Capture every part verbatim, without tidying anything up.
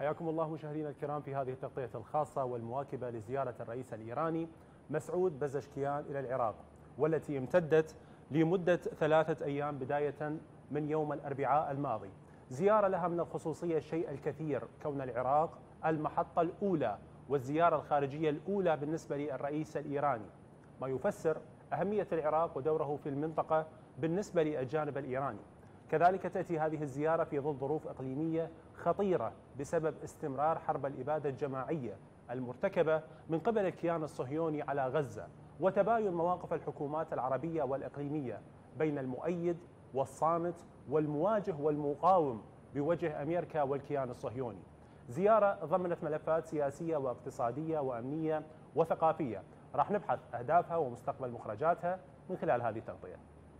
حياكم الله مشاهدينا الكرام في هذه التغطية الخاصة والمواكبة لزيارة الرئيس الإيراني مسعود بزشكيان إلى العراق، والتي امتدت لمدة ثلاثة أيام بداية من يوم الأربعاء الماضي. زيارة لها من الخصوصية الشيء الكثير، كون العراق المحطة الأولى والزيارة الخارجية الأولى بالنسبة للرئيس الإيراني، ما يفسر أهمية العراق ودوره في المنطقة بالنسبة للجانب الإيراني. كذلك تأتي هذه الزيارة في ظل ظروف إقليمية خطيرة بسبب استمرار حرب الإبادة الجماعية المرتكبة من قبل الكيان الصهيوني على غزة، وتباين مواقف الحكومات العربية والإقليمية بين المؤيد والصامت والمواجه والمقاوم بوجه أمريكا والكيان الصهيوني. زيارة ضمنت ملفات سياسية واقتصادية وأمنية وثقافية، راح نبحث أهدافها ومستقبل مخرجاتها من خلال هذه التغطية.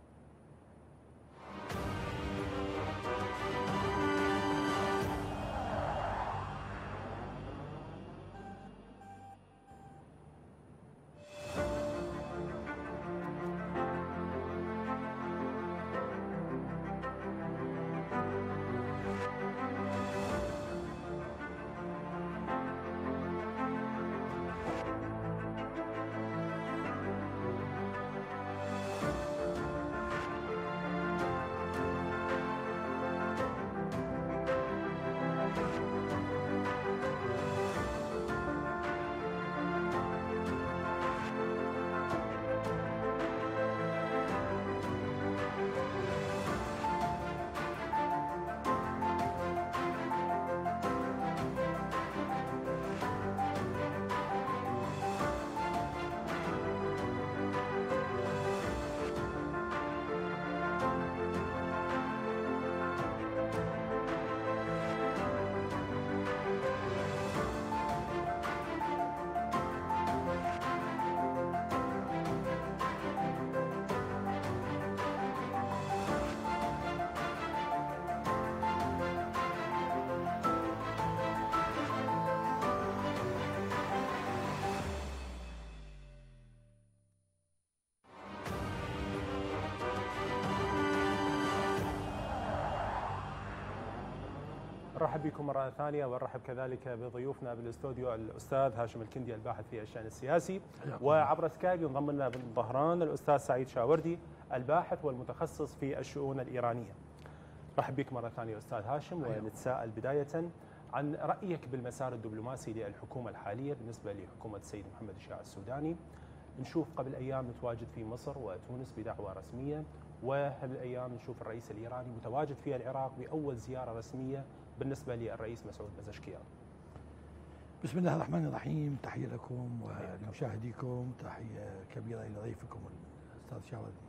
نرحب بكم مرة ثانية، ونرحب كذلك بضيوفنا بالاستوديو الأستاذ هاشم الكندي الباحث في الشأن السياسي، وعبر سكايب ينضم لنا بالظهران الأستاذ سعيد شاوردي الباحث والمتخصص في الشؤون الإيرانية. نرحب بك مرة ثانية أستاذ هاشم، ونتساءل بداية عن رأيك بالمسار الدبلوماسي للحكومة الحالية بالنسبة لحكومة السيد محمد الشياع السوداني. نشوف قبل أيام متواجد في مصر وتونس بدعوة رسمية، وقبل أيام نشوف الرئيس الإيراني متواجد في العراق بأول زيارة رسمية بالنسبة للرئيس مسعود بزشكيان. بسم الله الرحمن الرحيم، تحية لكم ولمشاهديكم، تحية كبيرة إلى ضيفكم الأستاذ شاوردي.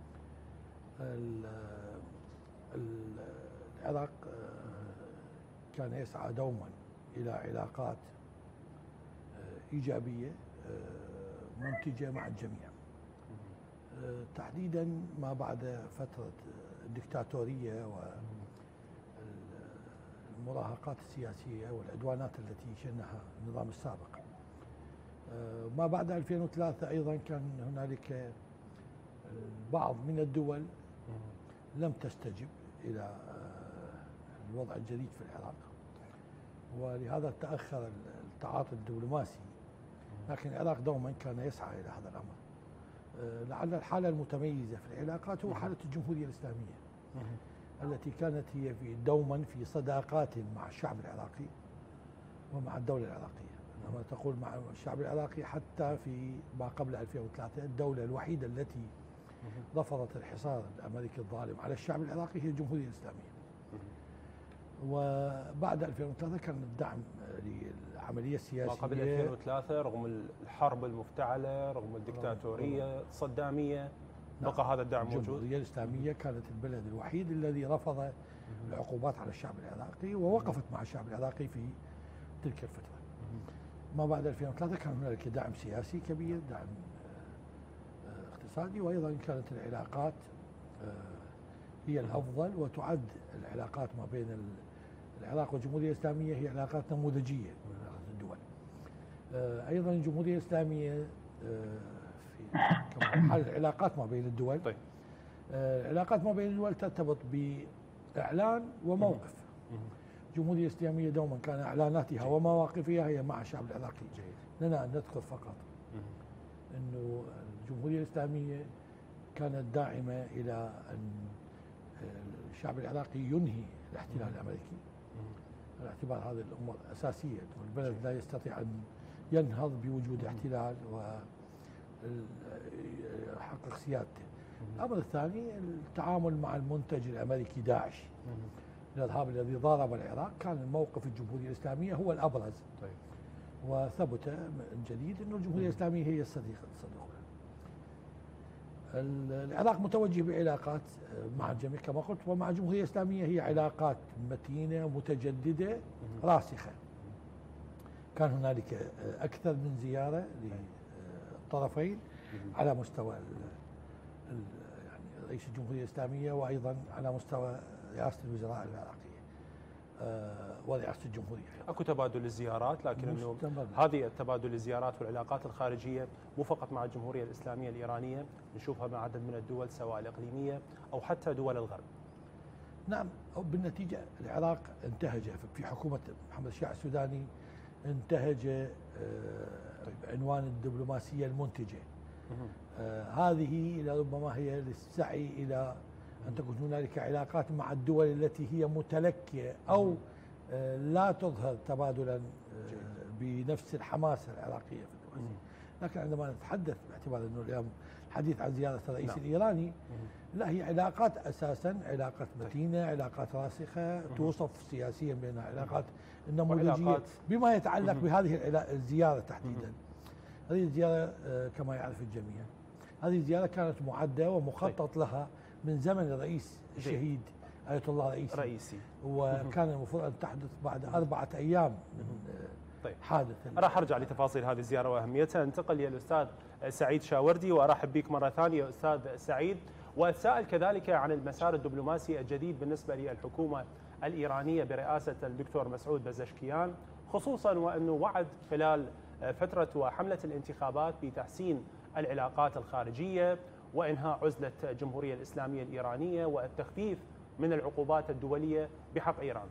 العراق كان يسعى دوما إلى علاقات إيجابية منتجة مع الجميع، تحديدا ما بعد فترة الدكتاتورية والمراهقات السياسية والعدوانات التي شنها النظام السابق. ما بعد ألفين وثلاثة أيضا كان هنالك بعض من الدول لم تستجب إلى الوضع الجديد في العراق، ولهذا تأخر التعاطي الدبلوماسي، لكن العراق دوما كان يسعى إلى هذا الأمر. لعل الحالة المتميزة في العلاقات هو حالة الجمهورية الإسلامية التي كانت هي في دوما في صداقات مع الشعب العراقي ومع الدولة العراقية. عندما تقول مع الشعب العراقي حتى في ما قبل ألفين وثلاثة، الدولة الوحيدة التي رفضت الحصار الأمريكي الظالم على الشعب العراقي هي الجمهورية الإسلامية. وبعد ألفين وثلاثة كان الدعم للعملية السياسية. ما قبل ألفين وثلاثة رغم الحرب المفتعلة، رغم الدكتاتورية الصدامية، بقى نعم. هذا الدعم موجود. الجمهورية الإسلامية كانت البلد الوحيد الذي رفض العقوبات على الشعب العراقي، ووقفت مع الشعب العراقي في تلك الفترة. ما بعد ألفين وثلاثة كان هنالك دعم سياسي كبير، دعم اقتصادي، وأيضا كانت العلاقات هي الأفضل، وتعد العلاقات ما بين العراق والجمهورية الإسلامية هي علاقات نموذجية من الدول. أيضا الجمهورية الإسلامية في حال العلاقات ما بين الدول، طيب. العلاقات ما بين الدول ترتبط بإعلان وموقف. الجمهورية الإسلامية دوما كان إعلاناتها ومواقفها هي مع الشعب العراقي. لنا أن نذكر فقط أنه الجمهورية الإسلامية كانت داعمة إلى أن الشعب العراقي ينهي الاحتلال الأمريكي، على اعتبار هذه الأمور أساسية، والبلد لا يستطيع أن ينهض بوجود احتلال ويحقق سيادته. الأمر الثاني التعامل مع المنتج الأمريكي داعش، الإرهاب الذي ضارب العراق، كان الموقف الجمهورية الإسلامية هو الأبرز. طيب. وثبت من جديد أن الجمهورية الإسلامية هي الصديق الصديق. العراق متوجه بعلاقات مع الجميع كما قلت، ومع الجمهورية الإسلامية هي علاقات متينة متجددة راسخة. كان هنالك أكثر من زيارة للطرفين على مستوى يعني رئيس الجمهورية الإسلامية، وأيضا على مستوى رئاسة الوزراء العراقية ورئاسة الجمهورية. اكو تبادل للزيارات، لكن انه هذه التبادل الزيارات والعلاقات الخارجيه مو فقط مع الجمهوريه الاسلاميه الايرانيه، نشوفها مع عدد من الدول سواء الاقليميه او حتى دول الغرب. نعم، بالنتيجه العراق انتهج في حكومه محمد الشيع السوداني، انتهج بعنوان الدبلوماسيه المنتجه. آه هذه لربما هي للسعي الى أن تكون هنالك علاقات مع الدول التي هي متلكئة أو لا تظهر تبادلا بنفس الحماسة العراقية في الدبلوماسية. لكن عندما نتحدث باعتبار أنه اليوم الحديث عن زيارة الرئيس نعم. الإيراني، لا، هي علاقات أساسا علاقات متينة، علاقات راسخة توصف سياسيا بأنها علاقات نموذجية بما يتعلق بهذه الزيارة تحديدا. هذه الزيارة كما يعرف الجميع، هذه الزيارة كانت معدة ومخطط لها من زمن الرئيس الشهيد آية الله رئيسي, رئيسي. وكان المفروض أن تحدث بعد أربعة أيام من طيب. حادث. راح أرجع لتفاصيل هذه الزيارة وأهميتها. انتقل للأستاذ سعيد شاوردي وأرحب بك مرة ثانية أستاذ سعيد، وأتساءل كذلك عن المسار الدبلوماسي الجديد بالنسبة للحكومة الإيرانية برئاسة الدكتور مسعود بزشكيان، خصوصا وأنه وعد خلال فترة وحملة الانتخابات بتحسين العلاقات الخارجية وإنهاء عزلة الجمهورية الإسلامية الإيرانية والتخفيف من العقوبات الدولية بحق إيران.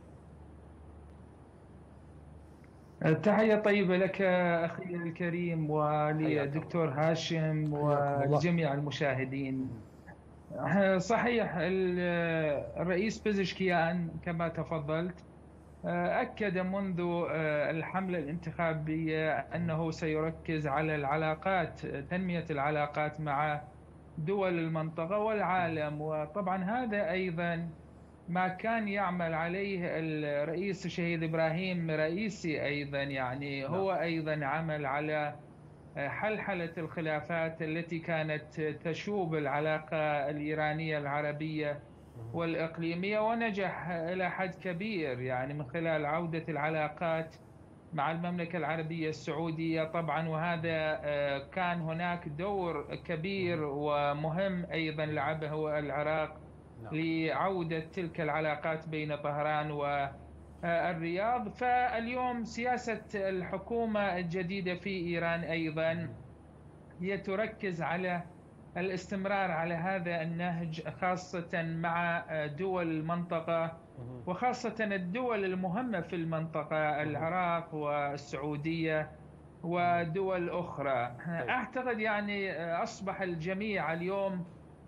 تحية طيبة لك أخي الكريم ولدكتور هاشم وجميع المشاهدين. صحيح، الرئيس بزشكيان كما تفضلت أكد منذ الحملة الانتخابية أنه سيركز على العلاقات، تنمية العلاقات مع دول المنطقة والعالم، وطبعا هذا أيضا ما كان يعمل عليه الرئيس الشهيد إبراهيم رئيسي أيضا، يعني هو أيضا عمل على حلحلة الخلافات التي كانت تشوب العلاقة الإيرانية العربية والإقليمية، ونجح إلى حد كبير يعني من خلال عودة العلاقات مع المملكة العربية السعودية طبعا. وهذا كان هناك دور كبير ومهم أيضا لعبه العراق لعودة تلك العلاقات بين طهران والرياض. فاليوم سياسة الحكومة الجديدة في إيران أيضا هي تركز على الاستمرار على هذا النهج، خاصة مع دول المنطقة وخاصة الدول المهمة في المنطقة، العراق والسعودية ودول أخرى. أعتقد يعني أصبح الجميع اليوم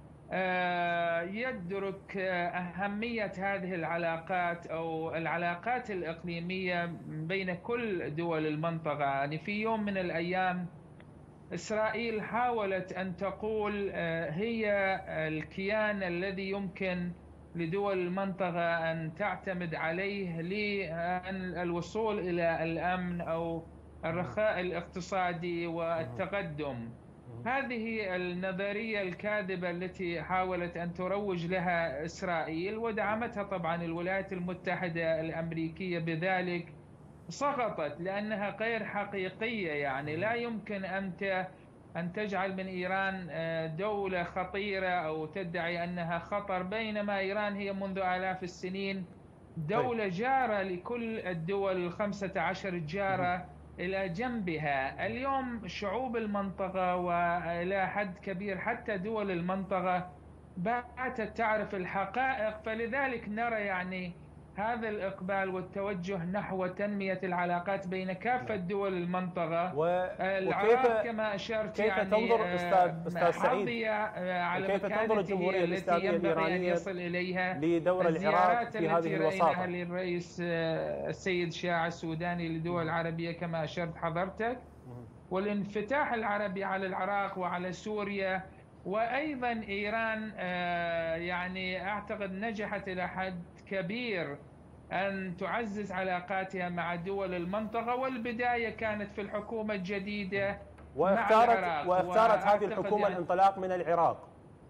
يدرك أهمية هذه العلاقات أو العلاقات الإقليمية بين كل دول المنطقة. يعني في يوم من الأيام إسرائيل حاولت أن تقول هي الكيان الذي يمكن لدول المنطقة أن تعتمد عليه للوصول إلى الأمن أو الرخاء الاقتصادي والتقدم. هذه النظرية الكاذبة التي حاولت أن تروج لها إسرائيل ودعمتها طبعا الولايات المتحدة الأمريكية بذلك، سقطت لأنها غير حقيقية. يعني لا يمكن أنت أن تجعل من إيران دولة خطيرة أو تدعي أنها خطر، بينما إيران هي منذ آلاف السنين دولة جارة لكل الدول الخمسة عشر الجارة إلى جنبها. اليوم شعوب المنطقة وإلى حد كبير حتى دول المنطقة باتت تعرف الحقائق، فلذلك نرى يعني هذا الإقبال والتوجه نحو تنمية العلاقات بين كافة دول المنطقة. العراق كما أشرت كيف يعني تنظر أستاذ أستاذ سعيد على كيف تنظر الجمهورية الإسلامية الإيرانية يصل إليها لدور العراق في هذه الوساطة؟ للرئيس السيد شاع السوداني للدول العربية كما أشرت حضرتك، والانفتاح العربي على العراق وعلى سوريا، وأيضا إيران يعني أعتقد نجحت إلى حد كبير أن تعزز علاقاتها مع دول المنطقة، والبداية كانت في الحكومة الجديدة واختارت مع العراق واختارت هذه الحكومة يعني الانطلاق من العراق.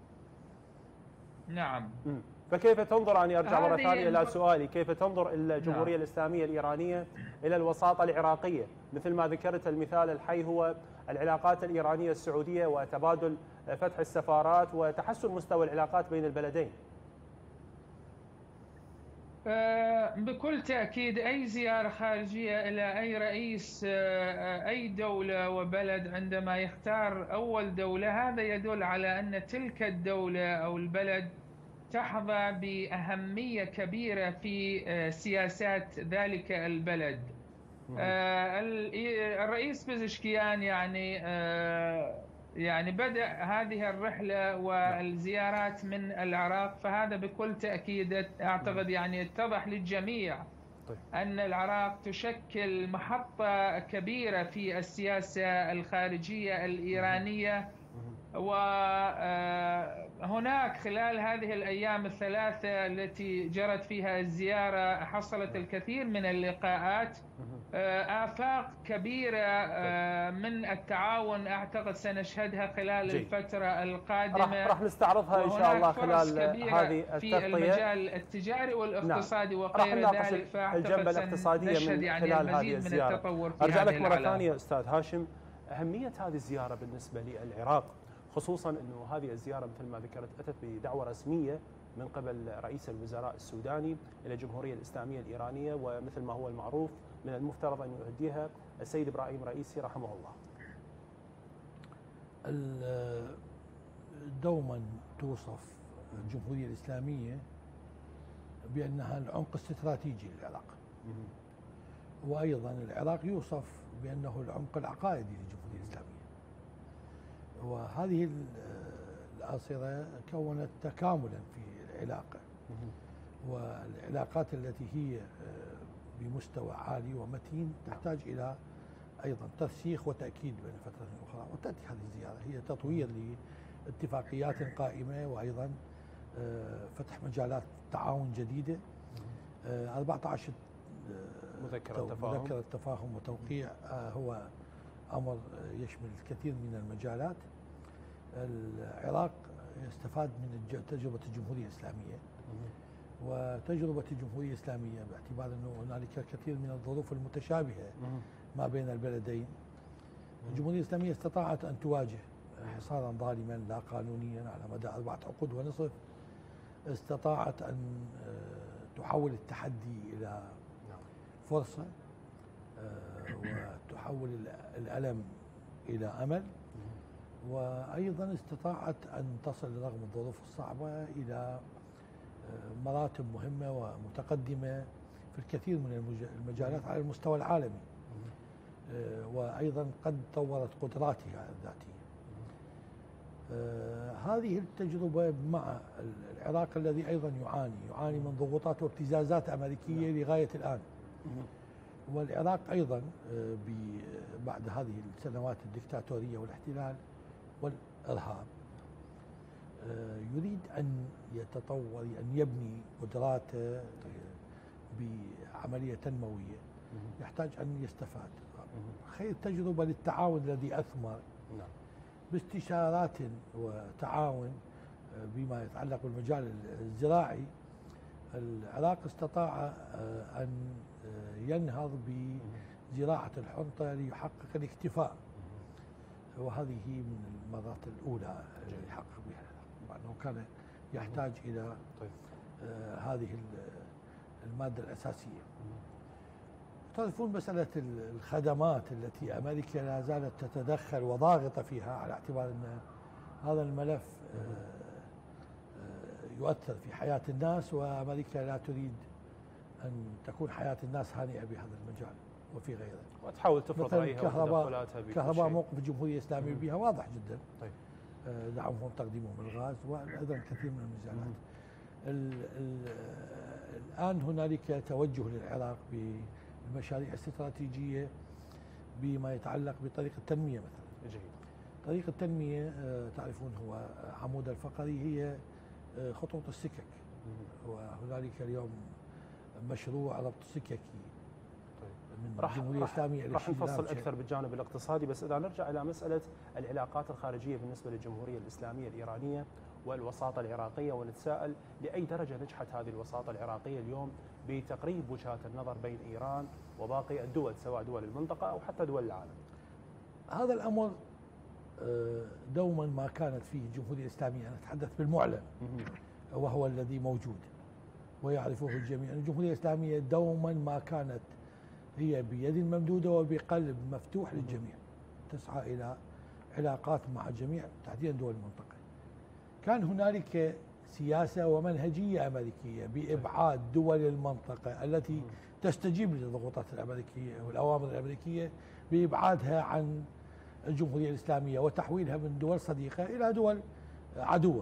نعم. فكيف تنظر، أني أرجع مرة ثانية إلى سؤالي، كيف تنظر الجمهورية نعم. الإسلامية الإيرانية إلى الوساطة العراقية؟ مثل ما ذكرت المثال الحي هو العلاقات الإيرانية السعودية وتبادل فتح السفارات وتحسن مستوى العلاقات بين البلدين. بكل تأكيد أي زيارة خارجية إلى أي رئيس أي دولة وبلد عندما يختار أول دولة، هذا يدل على أن تلك الدولة أو البلد تحظى بأهمية كبيرة في سياسات ذلك البلد. الرئيس بزشكيان يعني يعني بدأ هذه الرحلة والزيارات من العراق، فهذا بكل تأكيد أعتقد يعني اتضح للجميع أن العراق تشكل محطة كبيرة في السياسة الخارجية الإيرانية. وهناك خلال هذه الأيام الثلاثة التي جرت فيها الزيارة حصلت الكثير من اللقاءات، آفاق كبيرة من التعاون أعتقد سنشهدها خلال جي. الفترة القادمة، راح نستعرضها إن شاء الله خلال هذه التغطية في المجال التجاري والاقتصادي نعم. وغير ذلك، الجنبة الاقتصادية من يعني خلال هذه الزيارة. أرجع لك مرة ثانية أستاذ هاشم، أهمية هذه الزيارة بالنسبة للعراق، خصوصا أنه هذه الزيارة مثل ما ذكرت أتت بدعوة رسمية من قبل رئيس الوزراء السوداني إلى الجمهورية الإسلامية الإيرانية، ومثل ما هو المعروف من المفترض أن يؤديها السيد إبراهيم رئيسي رحمه الله. دوما توصف الجمهورية الإسلامية بأنها العمق الاستراتيجي للعراق، وأيضا العراق يوصف بأنه العمق العقائدي للجمهورية الإسلامية. وهذه الآصرة كونت تكاملا في العلاقة، والعلاقات التي هي بمستوى عالي ومتين تحتاج إلى أيضا ترسيخ وتأكيد بين فترة أخرى. وتأتي هذه الزيارة هي تطوير لاتفاقيات قائمة، وأيضا فتح مجالات تعاون جديدة. أربعة عشر مذكرة تفاهم. مذكرة تفاهم وتوقيع هو أمر يشمل الكثير من المجالات. العراق يستفاد من تجربة الجمهورية الإسلامية، وتجربة الجمهورية الإسلامية باعتبار أنه هنالك الكثير من الظروف المتشابهة ما بين البلدين. الجمهورية الإسلامية استطاعت أن تواجه حصارا ظالما لا قانونيا على مدى أربعة عقود ونصف، استطاعت أن تحول التحدي إلى فرصة، وتحول الألم إلى أمل، وأيضا استطاعت أن تصل رغم الظروف الصعبة إلى مراتب مهمة ومتقدمة في الكثير من المجالات على المستوى العالمي، وأيضا قد طورت قدراتها الذاتية. هذه التجربة مع العراق الذي أيضا يعاني يعاني من ضغوطات وابتزازات أمريكية لغاية الآن، والعراق أيضا بعد هذه السنوات الدكتاتورية والاحتلال والإرهاب يريد أن يتطور، أن يبني قدراته بعملية تنموية، يحتاج أن يستفاد. خير تجربة للتعاون الذي أثمر باستشارات وتعاون بما يتعلق بالمجال الزراعي. العراق استطاع أن ينهض بزراعة الحنطة ليحقق الاكتفاء، وهذه من المرات الأولى اللي يحقق بها، لأنه كان يحتاج إلى هذه المادة الأساسية. تعرفون مسألة الخدمات التي أمريكا لا زالت تتدخل وضاغطة فيها، على اعتبار أن هذا الملف يؤثر في حياة الناس، وأمريكا لا تريد أن تكون حياة الناس هانئة بهذا المجال وفي غيره، وتحاول تفرض رأيها كهرباء كهرباء موقف الجمهورية الإسلامية بها واضح جدا. طيب. دعمهم تقديمهم الغاز وأيضا كثير من المجالات. الآن هنالك توجه للعراق بالمشاريع الاستراتيجية بما يتعلق بطريق التنمية مثلا. جيد. طريق التنمية تعرفون هو عمود الفقري هي خطوط السكك، وهنالك اليوم مشروع ربط سككي من الجمهورية الإسلامية. راح نفصل أكثر بالجانب الاقتصادي، بس إذا نرجع إلى مسألة العلاقات الخارجية بالنسبة للجمهورية الإسلامية الإيرانية والوساطة العراقية، ونتساءل لأي درجة نجحت هذه الوساطة العراقية اليوم بتقريب وجهات النظر بين إيران وباقي الدول سواء دول المنطقة أو حتى دول العالم؟ هذا الأمر دوما ما كانت فيه الجمهورية الإسلامية، أنا أتحدث بالمعلن وهو الذي موجود ويعرفه الجميع. الجمهورية الإسلامية دوما ما كانت هي بيد ممدودة وبقلب مفتوح للجميع، تسعى إلى علاقات مع الجميع تحديدا دول المنطقة. كان هنالك سياسة ومنهجية أمريكية بإبعاد دول المنطقة التي تستجيب للضغوطات الأمريكية والأوامر الأمريكية بإبعادها عن الجمهورية الإسلامية وتحويلها من دول صديقة إلى دول عدوة.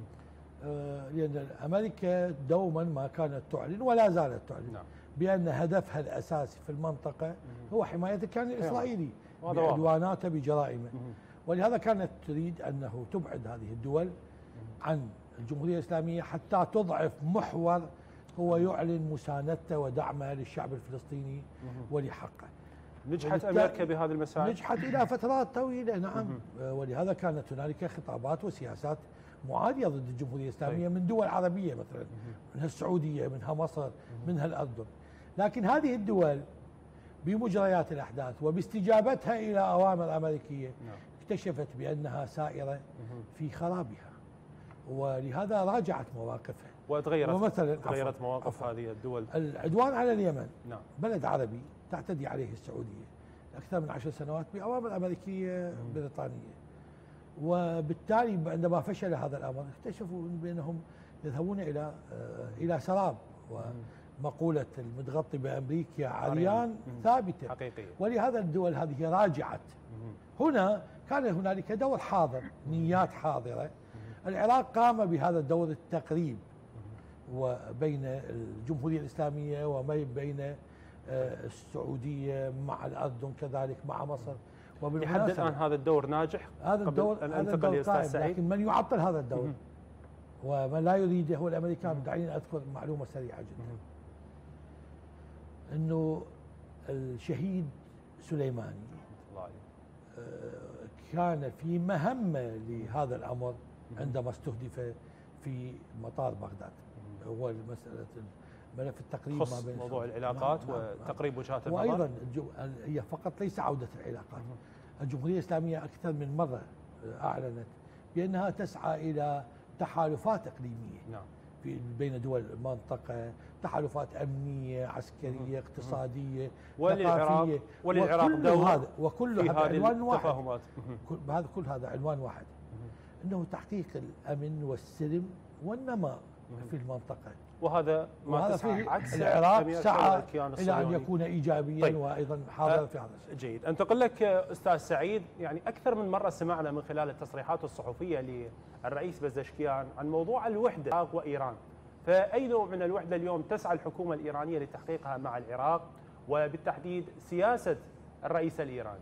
لأن أمريكا دوما ما كانت تعلن ولا زالت تعلن بأن هدفها الأساسي في المنطقة هو حماية الكيان الإسرائيلي بعدواناته بجرائمه، ولهذا كانت تريد أنه تبعد هذه الدول عن الجمهورية الإسلامية حتى تضعف محور هو يعلن مساندته ودعمه للشعب الفلسطيني ولحقه. نجحت أمريكا بهذه المسائل؟ نجحت إلى فترات طويلة نعم، ولهذا كانت هنالك خطابات وسياسات معادية ضد الجمهورية الإسلامية من دول عربية مثلا، منها السعودية، منها مصر، منها الأردن. لكن هذه الدول بمجريات الأحداث وباستجابتها إلى أوامر أمريكية اكتشفت بأنها سائرة في خرابها، ولهذا راجعت مواقفها وتغيرت ومثلا تغيرت مواقف هذه الدول. العدوان على اليمن نعم. بلد عربي تعتدي عليه السعودية أكثر من عشر سنوات بأوامر أمريكية بريطانية، وبالتالي عندما فشل هذا الأمر اكتشفوا بأنهم يذهبون إلى إلى سراب، ومقولة المتغطي بأمريكا عريان ثابتة حقيقية. ولهذا الدول هذه راجعت. هنا كان هنالك دور حاضر، نيات حاضرة. العراق قام بهذا الدور التقريب وبين الجمهورية الإسلامية وما بين السعودية مع الأردن كذلك مع مصر. لحد الآن هذا الدور ناجح؟ هذا الدور هذا الدور قائم، لكن من يعطل هذا الدور ومن لا يريده هو الأمريكان. دعيني أذكر معلومة سريعة جدا، أنه الشهيد سليماني كان في مهمة لهذا الأمر عندما استهدف في مطار بغداد. هو مسألة ملف التقريب ما بين موضوع العلاقات نعم وتقريب وجهات النظر، وأيضا هي فقط ليس عودة العلاقات. الجمهورية الإسلامية أكثر من مرة أعلنت بأنها تسعى إلى تحالفات إقليمية نعم في بين دول المنطقة، تحالفات أمنية، عسكرية، اقتصادية، ثقافية، وللعراق دور هذا وكل هذا عنوان واحد. هذا كل هذا عنوان واحد، إنه تحقيق الأمن والسلم والنماء في المنطقة. وهذا ما تسعى عكس العراق سعى إلى أن يكون إيجابيا. طيب. وأيضا حاضر في هذا الشيء. جيد. أنتقل لك أستاذ سعيد، يعني أكثر من مرة سمعنا من خلال التصريحات الصحفية للرئيس بزشكيان عن موضوع الوحدة العراق وإيران، فأي نوع من الوحدة اليوم تسعى الحكومة الإيرانية لتحقيقها مع العراق وبالتحديد سياسة الرئيس الإيراني؟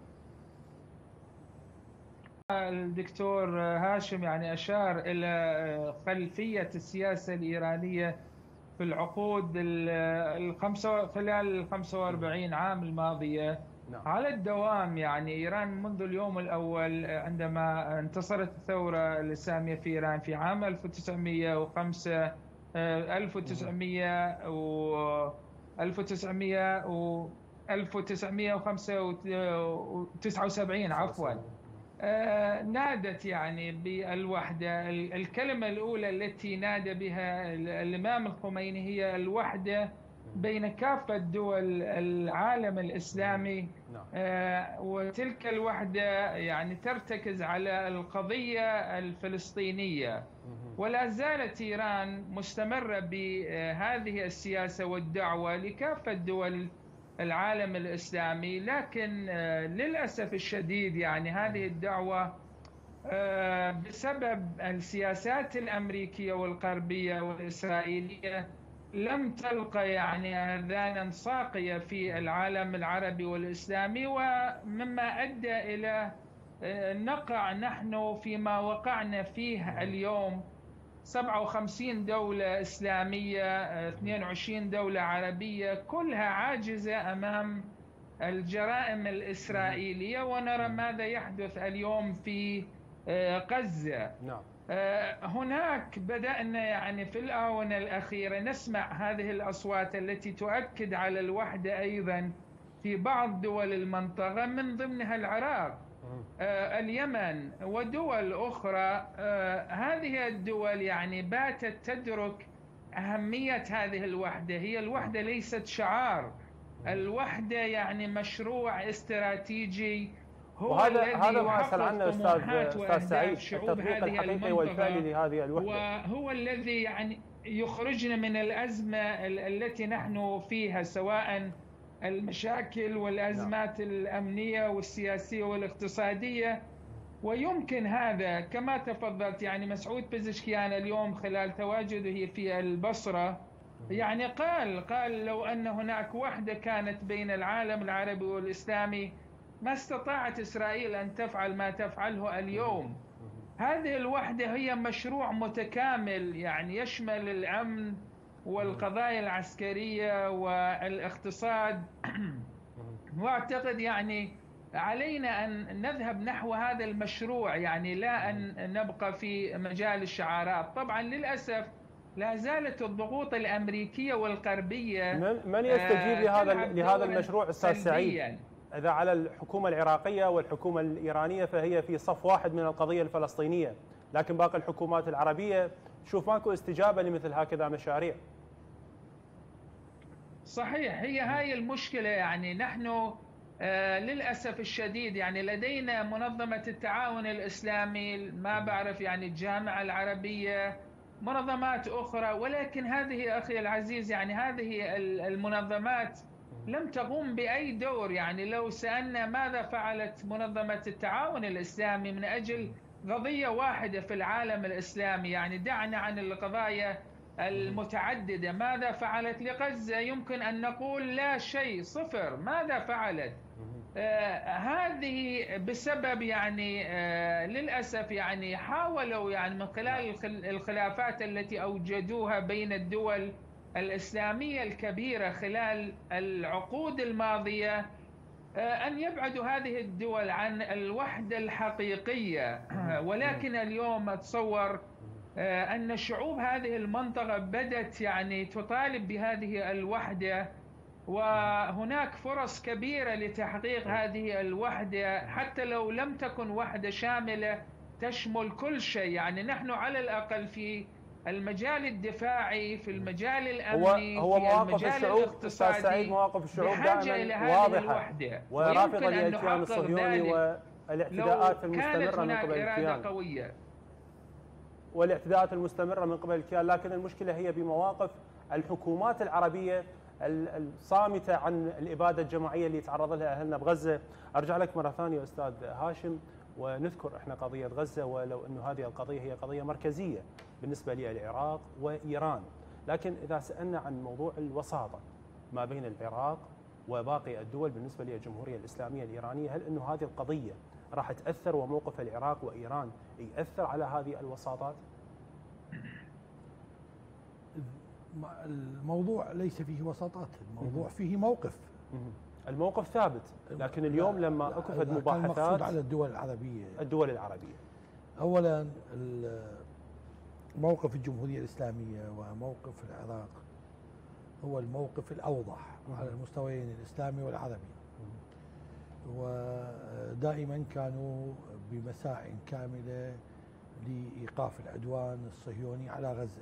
الدكتور هاشم يعني أشار إلى خلفية السياسة الإيرانية في العقود الخمسة خلال ال خمسة وأربعين عام الماضية نعم. على الدوام. يعني إيران منذ اليوم الأول عندما انتصرت الثورة الإسلامية في إيران في عام ألف وتسعمئة وخمسة ألف وتسعمئة و ألف وتسعمئة و ألف وتسعمئة وخمسة وتسعة وسبعين عفوا آه نادت يعني بالوحدة. الكلمة الأولى التي نادى بها الإمام الخميني هي الوحدة بين كافة دول العالم الإسلامي. آه وتلك الوحدة يعني ترتكز على القضية الفلسطينية. ولا زالت إيران مستمرة بهذه السياسة والدعوة لكافة دول العالم الإسلامي، لكن للأسف الشديد يعني هذه الدعوة بسبب السياسات الأمريكية والغربية والإسرائيلية لم تلقى يعني آذانا صاغية في العالم العربي والإسلامي، ومما أدى إلى نقع نحن فيما وقعنا فيه اليوم. سبعة وخمسين دولة إسلامية، اثنين وعشرين دولة عربية، كلها عاجزة أمام الجرائم الإسرائيلية، ونرى ماذا يحدث اليوم في غزة. نعم. هناك بدأنا يعني في الآونة الأخيرة نسمع هذه الأصوات التي تؤكد على الوحدة أيضا في بعض دول المنطقة، من ضمنها العراق، اليمن ودول أخرى. هذه الدول يعني باتت تدرك أهمية هذه الوحدة. هي الوحدة ليست شعار، الوحدة يعني مشروع استراتيجي هو وهذا الذي هذا ما اسال عنه استاذ استاذ سعيد، التطبيق الحقيقي والفعلي لهذه الوحده، وهو الذي يعني يخرجنا من الازمه التي نحن فيها، سواء المشاكل والازمات الامنيه والسياسيه والاقتصاديه. ويمكن هذا كما تفضلت يعني مسعود بزشكيان اليوم خلال تواجده في البصره يعني قال قال لو ان هناك وحده كانت بين العالم العربي والاسلامي ما استطاعت إسرائيل أن تفعل ما تفعله اليوم. هذه الوحدة هي مشروع متكامل يعني يشمل الأمن والقضايا العسكرية والاقتصاد. وأعتقد يعني علينا أن نذهب نحو هذا المشروع، يعني لا أن نبقى في مجال الشعارات. طبعا للأسف لا زالت الضغوط الأمريكية والغربية من, من يستجيب لهذا لهذا المشروع أستاذ سعيد؟ إذا على الحكومة العراقية والحكومة الإيرانية فهي في صف واحد من القضية الفلسطينية، لكن باقي الحكومات العربية شوف ماكو استجابة لمثل هكذا مشاريع. صحيح، هي هاي المشكلة. يعني نحن آه للأسف الشديد يعني لدينا منظمة التعاون الإسلامي، ما بعرف يعني الجامعة العربية، منظمات أخرى، ولكن هذه أخي العزيز يعني هذه المنظمات لم تقوم بأي دور. يعني لو سألنا ماذا فعلت منظمة التعاون الإسلامي من أجل قضية واحدة في العالم الإسلامي، يعني دعنا عن القضايا المتعددة، ماذا فعلت لغزة؟ يمكن أن نقول لا شيء، صفر. ماذا فعلت؟ آه هذه بسبب يعني آه للأسف يعني حاولوا يعني من خلال الخلافات التي أوجدوها بين الدول الإسلامية الكبيرة خلال العقود الماضية أن يبعدوا هذه الدول عن الوحدة الحقيقية. ولكن اليوم أتصور أن شعوب هذه المنطقة بدأت يعني تطالب بهذه الوحدة، وهناك فرص كبيرة لتحقيق هذه الوحدة حتى لو لم تكن وحدة شاملة تشمل كل شيء. يعني نحن على الأقل في المجال الدفاعي، في المجال الأمني، هو هو في مواقف المجال الشعوب الاقتصادي سعيد، مواقف الشعوب دائما واضحة ورافضة للكيان الصهيوني والاعتداءات المستمرة من قبل الكيان قوية. والاعتداءات المستمرة من قبل الكيان، لكن المشكلة هي بمواقف الحكومات العربية الصامتة عن الإبادة الجماعية اللي يتعرض لها أهلنا بغزة. أرجع لك مرة ثانية أستاذ هاشم، ونذكر احنا قضية غزة، ولو انه هذه القضية هي قضية مركزية بالنسبة للعراق وإيران، لكن إذا سألنا عن موضوع الوساطة ما بين العراق وباقي الدول بالنسبة للجمهورية الإسلامية الإيرانية، هل انه هذه القضية راح تأثر وموقف العراق وإيران يأثر على هذه الوساطات؟ الموضوع ليس فيه وساطات، الموضوع فيه موقف. الموقف ثابت، لكن اليوم لما اكفت مباحثات المقصود على الدول العربية الدول العربية أولا موقف الجمهورية الإسلامية وموقف العراق هو الموقف الأوضح على المستويين الإسلامي والعربي، ودائما كانوا بمساعي كاملة لإيقاف العدوان الصهيوني على غزة،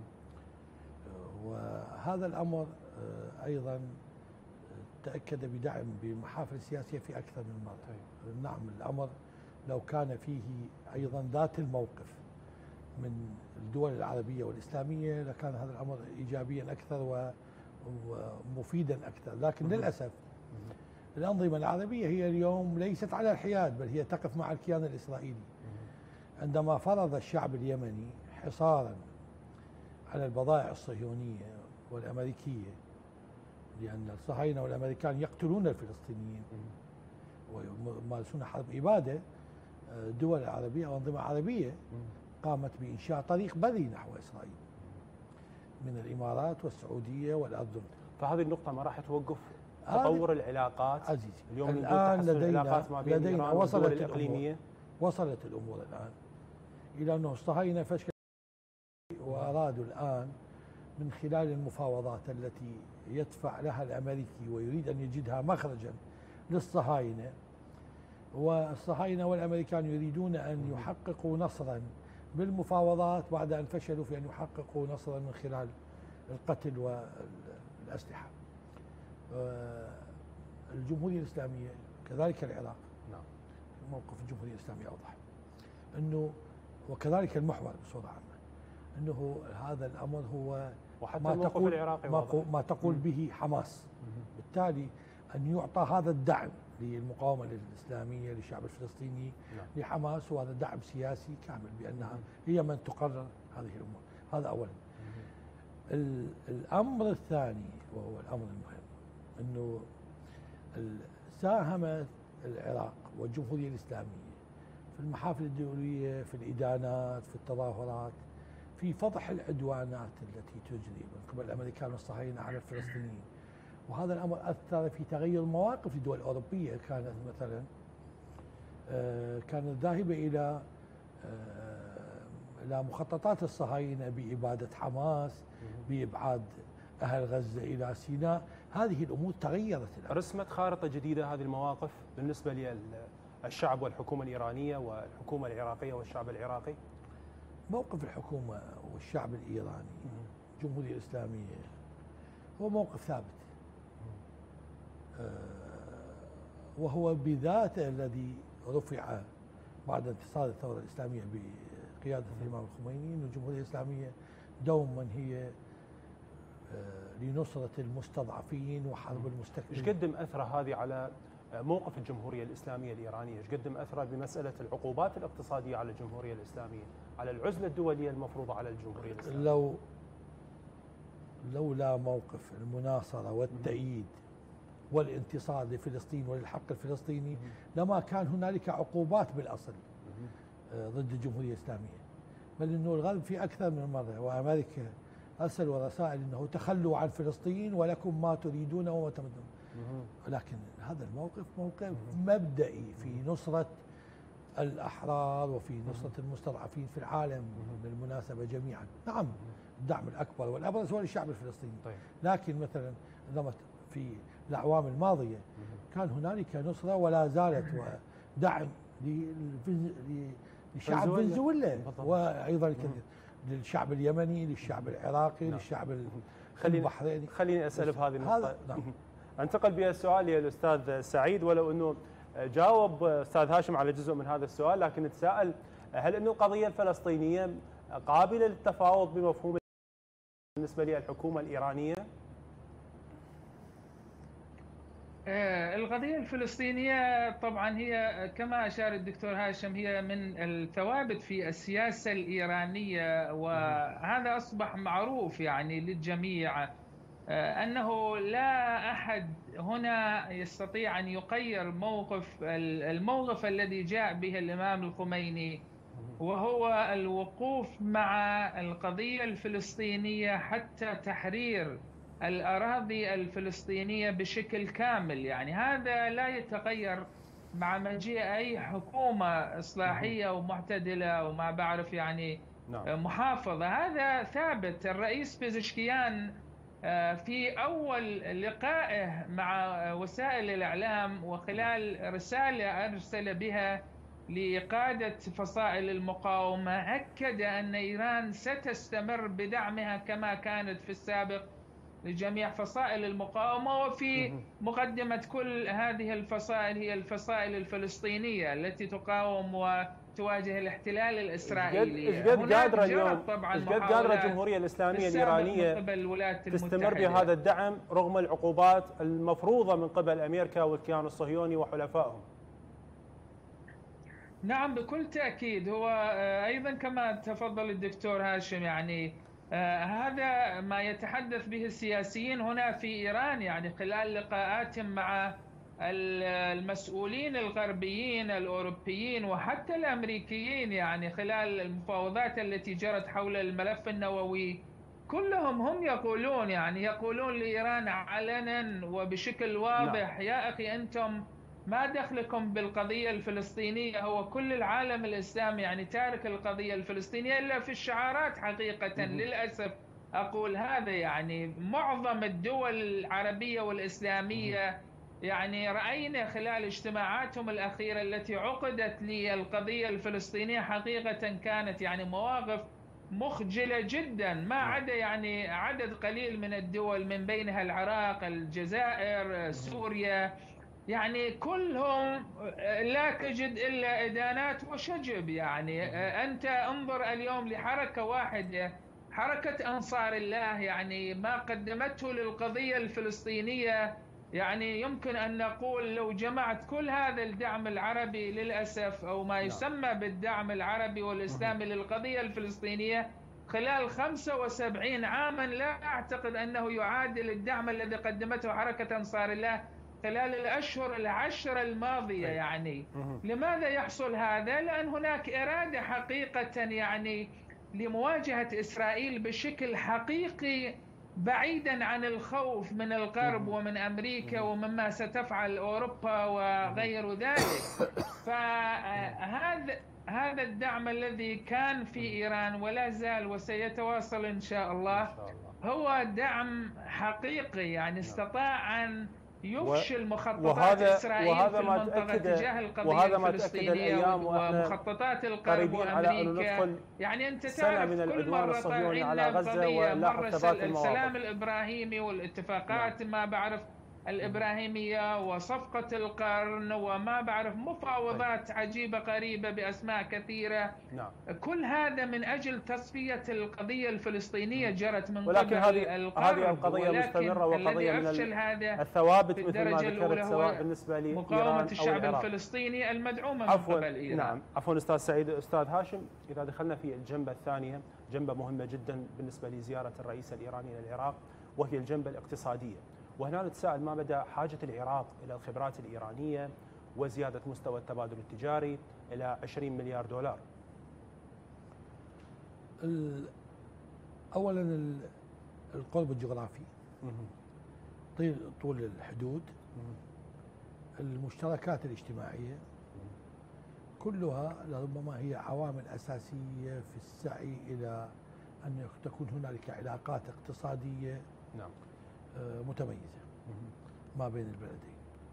وهذا الأمر أيضا تأكد بدعم بمحافل سياسية في أكثر من مرة. نعم، الأمر لو كان فيه أيضا ذات الموقف من الدول العربية والإسلامية لكان هذا الأمر إيجابيا أكثر ومفيدا أكثر. لكن للأسف الأنظمة العربية هي اليوم ليست على الحياد، بل هي تقف مع الكيان الإسرائيلي. عندما فرض الشعب اليمني حصارا على البضائع الصهيونية والأمريكية، لأن الصهاينة والأمريكان يقتلون الفلسطينيين ويمارسون حرب إبادة، الدول العربية وأنظمة عربية قامت بإنشاء طريق بري نحو إسرائيل من الإمارات والسعودية والأردن. فهذه النقطة ما راح توقف تطور العلاقات عزيزي. اليوم؟ الآن لدينا العلاقات ما بين لدينا إيران وصلت والدول الإقليمية وصلت الأمور الآن إلى أنه الصهاينة فشل، وأرادوا الآن من خلال المفاوضات التي يدفع لها الأمريكي ويريد أن يجدها مخرجا للصهاينة، والصهاينة والأمريكان يريدون أن يحققوا نصرا بالمفاوضات بعد أن فشلوا في أن يحققوا نصرا من خلال القتل والأسلحة. الجمهورية الإسلامية كذلك العراق، نعم، موقف الجمهورية الإسلامية أوضح أنه، وكذلك المحور بصورة عامة، أنه هذا الأمر هو وحتى ما تقول العراقي ما, ما تقول به حماس. بالتالي أن يعطى هذا الدعم للمقاومة الإسلامية للشعب الفلسطيني، نعم، لحماس، وهذا دعم سياسي كامل بأنها هي من تقرر هذه الأمور. هذا أولا. الأمر الثاني وهو الأمر المهم، أنه ساهمت العراق والجمهورية الإسلامية في المحافل الدولية، في الإدانات، في التظاهرات، في فضح العدوانات التي تجري من قبل الأمريكان والصهاينة على الفلسطينيين. وهذا الأمر أثر في تغير مواقف الدول الأوروبية، كانت مثلا كانت ذاهبة إلى إلى مخططات الصهاينة بإبادة حماس، بإبعاد أهل غزة إلى سيناء. هذه الأمور تغيرت الآن. رسمت خارطة جديدة هذه المواقف بالنسبة للشعب والحكومة الإيرانية والحكومة العراقية والشعب العراقي. موقف الحكومة والشعب الإيراني الجمهورية الإسلامية هو موقف ثابت، وهو بذاته الذي رفع بعد انتصار الثورة الإسلامية بقيادة الإمام الخميني، أن الجمهورية الإسلامية دوما هي لنصرة المستضعفين وحرب المستكبرين. ايش قدم أثره هذه على موقف الجمهورية الإسلامية الإيرانية؟ ايش قدم أثره بمسألة العقوبات الاقتصادية على الجمهورية الإسلامية، على العزلة الدولية المفروضة على الجمهورية الإسلامية؟ لو لولا موقف المناصرة والتأييد والانتصار لفلسطين وللحق الفلسطيني لما كان هنالك عقوبات بالأصل ضد الجمهورية الإسلامية، بل أنه الغرب في أكثر من مرة وأمريكا أرسلوا رسائل أنه تخلوا عن فلسطين ولكم ما تريدون وما تمدون. ولكن هذا الموقف موقف مبدئي في نصرة الأحرار وفي نصرة المستضعفين في العالم بالمناسبة جميعا. نعم، الدعم الأكبر والأبرز هو للشعب الفلسطيني. لكن مثلا في الأعوام الماضية كان هنالك نصرة ولا زالت ودعم لشعب فنزويلا، وأيضا للشعب اليمني، للشعب العراقي، نعم، للشعب البحريني. خليني أسأل بهذه النقطة. نعم. انتقل بها السؤال للأستاذ سعيد، ولو أنه جاوب أستاذ هاشم على جزء من هذا السؤال، لكن نتساءل هل أنه القضية الفلسطينية قابلة للتفاوض بمفهوم بالنسبة للحكومة الإيرانية؟ القضية الفلسطينية طبعا هي كما أشار الدكتور هاشم هي من الثوابت في السياسة الإيرانية، وهذا أصبح معروف يعني للجميع أنه لا أحد هنا يستطيع أن يغير موقف الموقف الذي جاء به الإمام الخميني، وهو الوقوف مع القضية الفلسطينية حتى تحرير الأراضي الفلسطينية بشكل كامل. يعني هذا لا يتغير مع مجيء أي حكومة إصلاحية ومعتدلة وما بعرف يعني محافظة، هذا ثابت. الرئيس بيزشكيان في أول لقائه مع وسائل الإعلام وخلال رسالة أرسل بها لقادة فصائل المقاومة أكد أن إيران ستستمر بدعمها كما كانت في السابق لجميع فصائل المقاومة، وفي مقدمة كل هذه الفصائل هي الفصائل الفلسطينية التي تقاوم تواجه الاحتلال الإسرائيلي. ايش قد قادرة اليوم طبعا ايش قد قادرة الجمهورية الإسلامية الإيرانية تستمر بهذا الدعم رغم العقوبات المفروضة من قبل أمريكا والكيان الصهيوني وحلفائهم؟ نعم بكل تأكيد. هو أيضا كما تفضل الدكتور هاشم، يعني آه هذا ما يتحدث به السياسيين هنا في إيران، يعني خلال لقاءاتهم مع المسؤولين الغربيين الأوروبيين وحتى الأمريكيين، يعني خلال المفاوضات التي جرت حول الملف النووي، كلهم هم يقولون يعني يقولون لإيران علنا وبشكل واضح: يا أخي أنتم ما دخلكم بالقضية الفلسطينية، هو كل العالم الإسلامي يعني تارك القضية الفلسطينية إلا في الشعارات حقيقة. للأسف أقول هذا، يعني معظم الدول العربية والإسلامية يعني رأينا خلال اجتماعاتهم الأخيرة التي عقدت للقضية الفلسطينية حقيقة كانت يعني مواقف مخجلة جدا، ما عدا يعني عدد قليل من الدول من بينها العراق، الجزائر، سوريا، يعني كلهم لا تجد إلا إدانات وشجب. يعني أنت انظر اليوم لحركة واحدة، حركة أنصار الله، يعني ما قدمته للقضية الفلسطينية، يعني يمكن أن نقول لو جمعت كل هذا الدعم العربي للأسف أو ما يسمى بالدعم العربي والإسلامي للقضية الفلسطينية خلال خمسة وسبعين عاما، لا أعتقد أنه يعادل الدعم الذي قدمته حركة أنصار الله خلال الأشهر العشر الماضية. يعني لماذا يحصل هذا؟ لأن هناك إرادة حقيقة يعني لمواجهة إسرائيل بشكل حقيقي بعيدا عن الخوف من الغرب ومن أمريكا ومما ستفعل أوروبا وغير ذلك. فهذا هذا الدعم الذي كان في إيران ولا زال وسيتواصل إن شاء الله هو دعم حقيقي، يعني استطاع أن يفشل مخططات إسرائيل وهذا في ما المنطقة تجاه القضية وهذا ما الفلسطينية ومخططات الغرب وأمريكا. يعني أنت تعرف كل مرة طالعين على غزة مرة السلام الإبراهيمي والاتفاقات ما بعرف الإبراهيمية وصفقة القرن وما بعرف مفاوضات عجيبة غريبة بأسماء كثيرة. نعم. كل هذا من أجل تصفية القضية الفلسطينية جرت من ولكن قبل هذه القرن، هذه القضية مستمرة وقضية من الثوابت مثل ما ذكرت سواء بالنسبة لإيران مقاومة أو الشعب العراق الفلسطيني المدعومة من عفوا قبل إيران. نعم عفوا أستاذ سعيد. أستاذ هاشم، إذا دخلنا في الجنبة الثانية، جنبة مهمة جدا بالنسبة لزيارة الرئيس الإيراني إلى العراق، وهي الجنبة الاقتصادية. وهنا نتساءل ما مدى حاجة العراق إلى الخبرات الإيرانية وزيادة مستوى التبادل التجاري إلى عشرين مليار دولار؟ أولا القرب الجغرافي، طول الحدود، المشتركات الاجتماعية، كلها لربما هي عوامل أساسية في السعي إلى أن تكون هنالك علاقات اقتصادية نعم متميزة ما بين البلدين،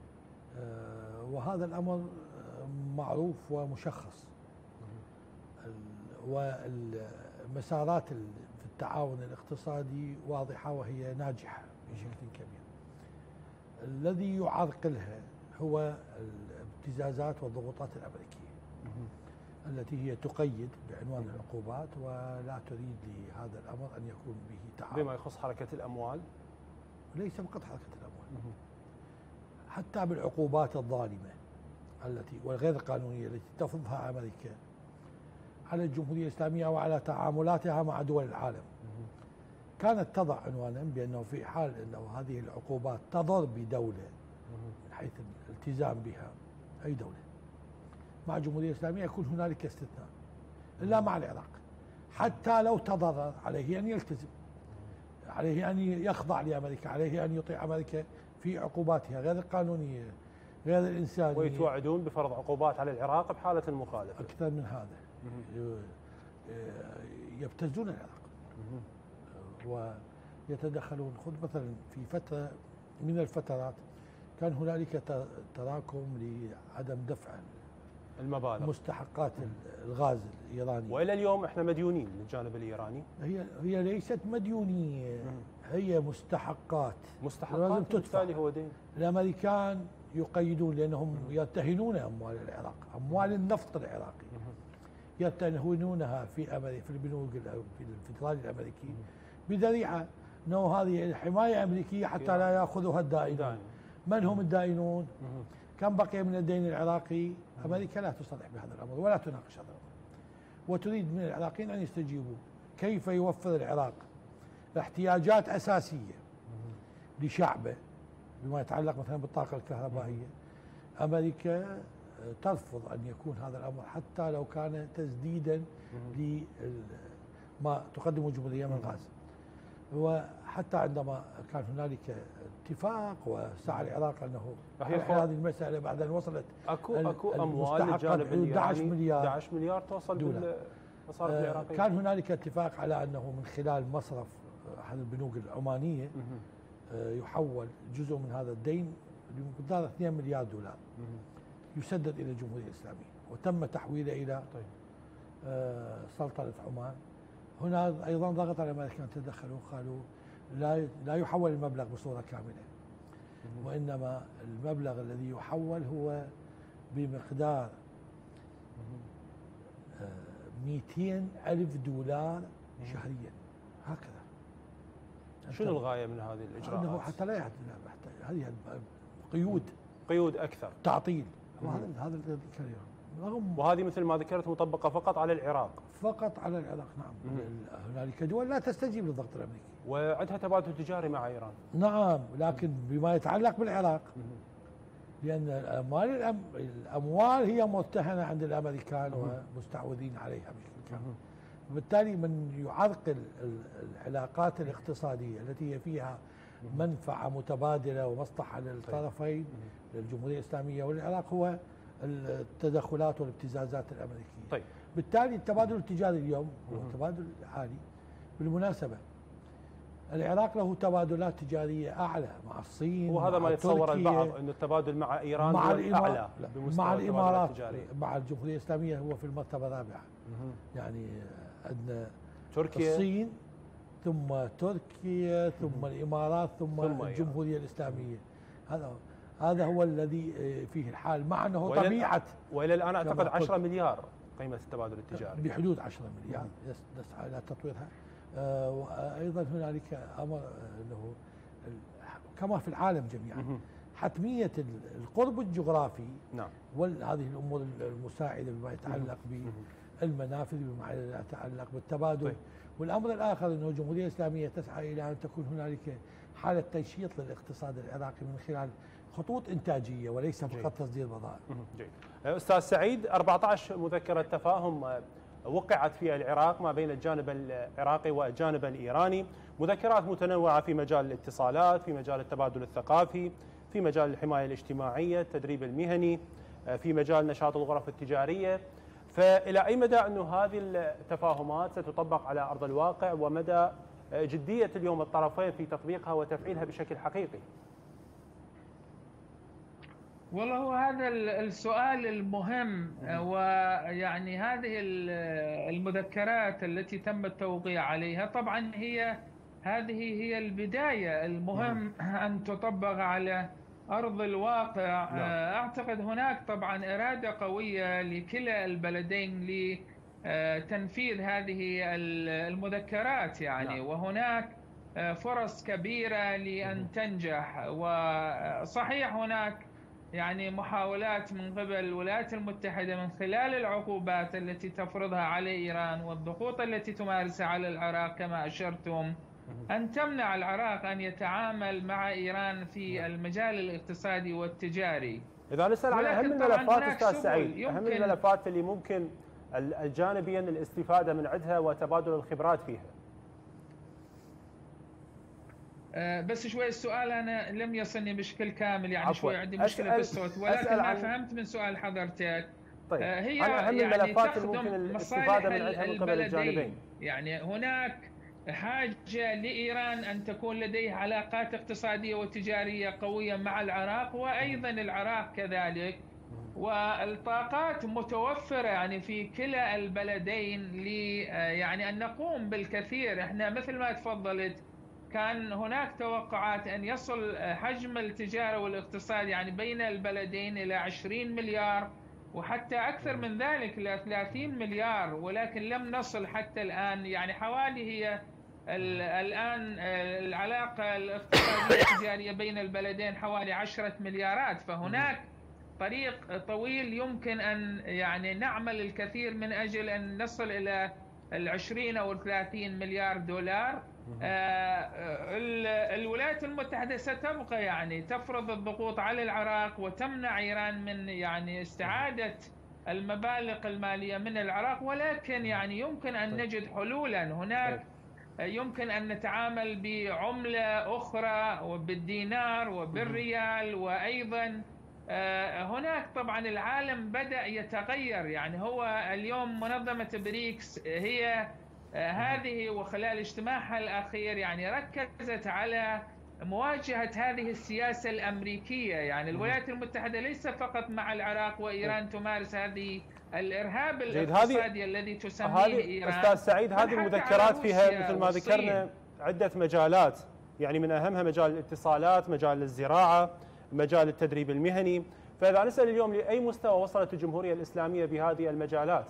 وهذا الأمر معروف ومشخص، والمسارات في التعاون الاقتصادي واضحة وهي ناجحة بشكل كبير. الذي يعرقلها هو الابتزازات والضغوطات الأمريكية التي هي تقيد بعنوان العقوبات ولا تريد لهذا الأمر أن يكون به تعاون بما يخص حركة الأموال. ليس فقط حركة الأموال، حتى بالعقوبات الظالمة التي والغير قانونية التي تفرضها أمريكا على الجمهورية الإسلامية وعلى تعاملاتها مع دول العالم. كانت تضع عنوانا بأنه في حال أنه هذه العقوبات تضر بدولة من حيث الالتزام بها، أي دولة مع الجمهورية الإسلامية، يكون هنالك استثناء إلا مع العراق، حتى لو تضرر عليه أن يلتزم، عليه أن يخضع لأمريكا، عليه أن يطيع أمريكا في عقوباتها غير القانونية غير الإنسانية. ويتوعدون بفرض عقوبات على العراق بحالة المخالفة. أكثر من هذا، يبتزون العراق ويتدخلون. خذ مثلا في فترة من الفترات كان هنالك تراكم لعدم دفع المبالغ مستحقات الغاز الإيراني، وإلى اليوم احنا مديونين للجانب الإيراني. هي هي ليست مديونية، هي مستحقات مستحقات لازم تدفع. هو دين. الأمريكان يقيدون لأنهم يرتهنون أموال العراق، أموال النفط العراقي، يرتهنونها في أمريكا في البنوك في الفدرالي الأمريكي بذريعة أنه هذه حماية أمريكية حتى لا يأخذها الدائنون. من هم الدائنون؟ كم بقي من الدين العراقي؟ أمريكا لا تصرح بهذا الأمر ولا تناقش هذا الأمر، وتريد من العراقيين أن يستجيبوا. كيف يوفر العراق احتياجات أساسية لشعبه بما يتعلق مثلا بالطاقة الكهربائية؟ أمريكا ترفض أن يكون هذا الأمر حتى لو كان تسديدا لما تقدمه الجمهورية من غاز. وحتى عندما كان هنالك اتفاق وسعى العراق انه يحل هذه المساله بعد ان وصلت اكو اكو اموال للجانب احد عشر مليار احد عشر مليار توصل بالمصارف آه العراقيه. كان هنالك اتفاق على انه من خلال مصرف احد البنوك العمانيه آه يحول جزء من هذا الدين بمقدار اثنين مليار دولار يسدد الى الجمهوريه الاسلاميه، وتم تحويله الى آه سلطنه عمان. هنا ايضا ضغط على الامريكان، تدخلوا قالوا لا لا يحول المبلغ بصوره كامله، وانما المبلغ الذي يحول هو بمقدار مئتين ألف دولار شهريا هكذا. شنو الغايه من هذه الاجراءات؟ انه حتى لا هذه قيود قيود اكثر تعطيل، وهذا هذا الكلام. وهذه مثل ما ذكرت مطبقه فقط على العراق. فقط على العراق، نعم. هنالك دول لا تستجيب للضغط الامريكي وعندها تبادل تجاري مع ايران. نعم، لكن بما يتعلق بالعراق لان الاموال الاموال هي مرتهنه عند الامريكان ومستحوذين عليها بشكل كامل. وبالتالي من يعرقل العلاقات الاقتصاديه التي هي فيها منفعه متبادله ومصلحه للطرفين للجمهوريه الاسلاميه والعراق هو التدخلات والابتزازات الامريكيه. طيب. بالتالي التبادل التجاري اليوم هو تبادل عالي. بالمناسبه العراق له تبادلات تجاريه اعلى مع الصين، وهذا ما يتصور البعض انه التبادل مع ايران مع هو الاعلى مع الامارات مع الجمهوريه الاسلاميه هو في المرتبه الرابعه. يعني عندنا تركيا، الصين، ثم تركيا، ثم الامارات، ثم, ثم الجمهوريه الاسلاميه. هذا هذا هو الذي فيه الحال، مع انه طبيعه والى الان اعتقد عشرة مليار قيمه التبادل التجاري، بحدود عشرة مليار نسعى الى تطويرها. آه وايضا هنالك امر انه كما في العالم جميعا حتميه القرب الجغرافي، نعم، وهذه الامور المساعده بما يتعلق بالمنافذ بما يتعلق بالتبادل. طيب. والامر الاخر انه الجمهوريه الاسلاميه تسعى الى ان تكون هنالك حاله تنشيط للاقتصاد العراقي من خلال خطوط انتاجيه وليس فقط تصدير بضائع. جيد. استاذ سعيد، أربعة عشر مذكره تفاهم وقعت في العراق ما بين الجانب العراقي والجانب الايراني، مذكرات متنوعه في مجال الاتصالات، في مجال التبادل الثقافي، في مجال الحمايه الاجتماعيه، التدريب المهني، في مجال نشاط الغرف التجاريه. فإلى أي مدى أنه هذه التفاهمات ستطبق على أرض الواقع، ومدى جدية اليوم الطرفين في تطبيقها وتفعيلها بشكل حقيقي؟ والله هو هذا السؤال المهم. ويعني هذه المذكرات التي تم التوقيع عليها طبعا هي هذه هي البداية. المهم أن تطبق على أرض الواقع. أعتقد هناك طبعا إرادة قوية لكلا البلدين لتنفيذ هذه المذكرات يعني، وهناك فرص كبيرة لأن تنجح. وصحيح هناك يعني محاولات من قبل الولايات المتحدة من خلال العقوبات التي تفرضها على إيران والضغوط التي تمارسها على العراق كما أشرتم أن تمنع العراق أن يتعامل مع إيران في المجال الاقتصادي والتجاري. إذا نسأل عن أهم الملفات أستاذ سعيد، أهم الملفات اللي ممكن الجانبين الاستفادة من عندها وتبادل الخبرات فيها. بس شوي السؤال أنا لم يصلني بشكل كامل يعني، شوي عندي مشكلة بالصوت، ولكن ما فهمت من سؤال حضرتك. طيب. هي أهم يعني الملفات اللي ممكن الاستفادة من عندها من قبل الجانبين. يعني هناك حاجة لإيران أن تكون لديها علاقات اقتصادية وتجارية قوية مع العراق، وأيضا العراق كذلك، والطاقات متوفرة يعني في كلا البلدين لي يعني أن نقوم بالكثير. احنا مثل ما تفضلت كان هناك توقعات أن يصل حجم التجارة والاقتصاد يعني بين البلدين إلى عشرين مليار، وحتى أكثر من ذلك ل ثلاثين مليار، ولكن لم نصل حتى الآن. يعني حوالي هي الآن العلاقة الاقتصادية التجارية بين البلدين حوالي عشرة مليارات، فهناك طريق طويل يمكن أن يعني نعمل الكثير من أجل أن نصل إلى العشرين أو الثلاثين مليار دولار. الولايات المتحدة ستبقى يعني تفرض الضغوط على العراق وتمنع إيران من يعني استعادة المبالغ المالية من العراق، ولكن يعني يمكن أن نجد حلولا. هناك يمكن أن نتعامل بعملة أخرى وبالدينار وبالريال، وأيضا هناك طبعا العالم بدأ يتغير. يعني هو اليوم منظمة بريكس هي هذه وخلال اجتماعها الأخير يعني ركزت على مواجهة هذه السياسة الأمريكية. يعني الولايات المتحدة ليس فقط مع العراق وإيران تمارس هذه الإرهاب الاقتصادي الذي تسميه إيران. أستاذ سعيد، هذه المذكرات فيها مثل ما ذكرنا عدة مجالات، يعني من أهمها مجال الاتصالات، مجال الزراعة، مجال التدريب المهني. فإذا نسأل اليوم لأي مستوى وصلت الجمهورية الإسلامية بهذه المجالات؟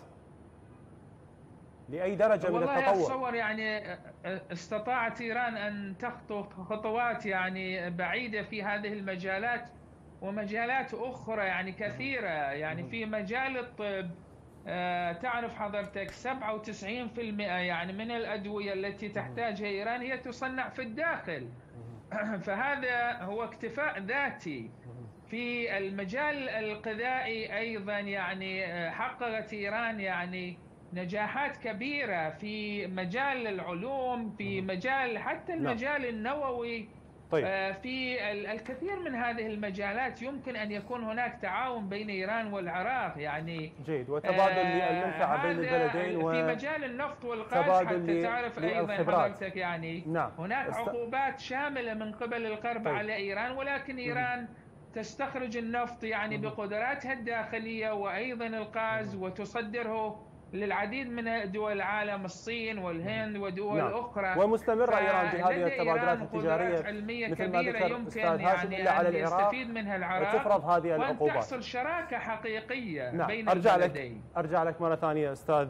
لأي درجة من التطور؟ والله أتصور يعني استطاعت إيران أن تخطو خطوات يعني بعيدة في هذه المجالات ومجالات أخرى يعني كثيرة. يعني في مجال الطب تعرف حضرتك سبعة وتسعين بالمئة يعني من الأدوية التي تحتاجها إيران هي تصنع في الداخل، فهذا هو اكتفاء ذاتي. في المجال الغذائي أيضا يعني حققت إيران يعني نجاحات كبيرة في مجال العلوم، في مجال حتى المجال النووي. طيب. في الكثير من هذه المجالات يمكن أن يكون هناك تعاون بين إيران والعراق يعني جيد، وتبادل المنفعة بين البلدين. و... في مجال النفط والغاز حتى تعرف أيضا حضرتك يعني نعم. هناك است... عقوبات شاملة من قبل الغرب طيب. على إيران، ولكن إيران م- تستخرج النفط يعني م- بقدراتها الداخلية وأيضا الغاز وتصدره للعديد من دول العالم، الصين والهند ودول نعم. أخرى، ومستمرة إيران في هذه التبادلات التجارية مثل ما ذكر أستاذ هاشم إلا على العراق يستفيد منها العراق وتفرض هذه العقوبات وأن تحصل شراكة حقيقية نعم. بين أرجع البلدين. لك أرجع لك مرة ثانية أستاذ